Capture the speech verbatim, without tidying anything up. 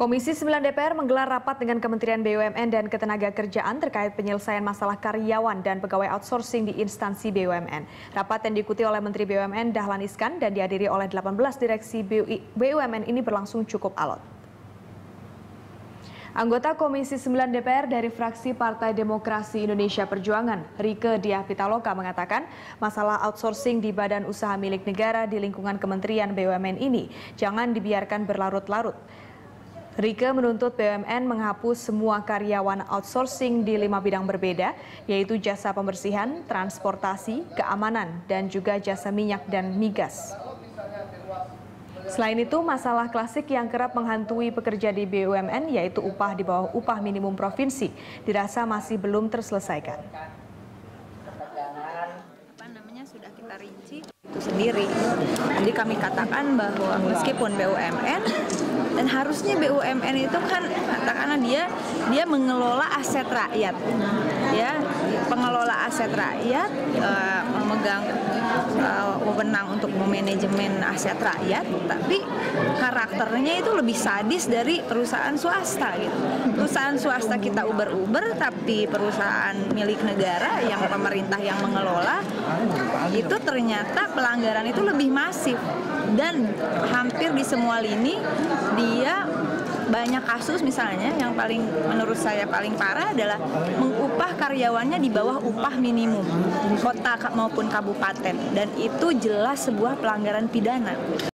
Komisi sembilan D P R menggelar rapat dengan Kementerian B U M N dan Ketenagakerjaan terkait penyelesaian masalah karyawan dan pegawai outsourcing di instansi B U M N. Rapat yang diikuti oleh Menteri B U M N Dahlan Iskan dan dihadiri oleh delapan belas direksi B U M N ini berlangsung cukup alot. Anggota Komisi sembilan D P R dari fraksi Partai Demokrasi Indonesia Perjuangan, Rieke Diah Pitaloka mengatakan masalah outsourcing di badan usaha milik negara di lingkungan Kementerian B U M N ini jangan dibiarkan berlarut-larut. Rieke menuntut B U M N menghapus semua karyawan outsourcing di lima bidang berbeda, yaitu jasa pembersihan, transportasi, keamanan, dan juga jasa minyak dan migas. Selain itu, masalah klasik yang kerap menghantui pekerja di B U M N, yaitu upah di bawah upah minimum provinsi, dirasa masih belum terselesaikan. Apa namanya sudah kita rinci itu sendiri. Jadi kami katakan bahwa meskipun B U M N dan harusnya B U M N itu kan katakanlah dia dia mengelola aset rakyat, ya pengelola aset rakyat, uh, memegang uh, wewenang untuk memanajemen aset rakyat, tapi karakternya itu lebih sadis dari perusahaan swasta gitu. Perusahaan swasta kita uber-uber, tapi perusahaan milik negara yang pemerintah yang mengelola itu ternyata pelanggaran itu lebih masif dan hampir di semua lini dia banyak kasus. Misalnya yang paling menurut saya paling parah adalah mengupah karyawannya di bawah upah minimum kota maupun kabupaten, dan itu jelas sebuah pelanggaran pidana.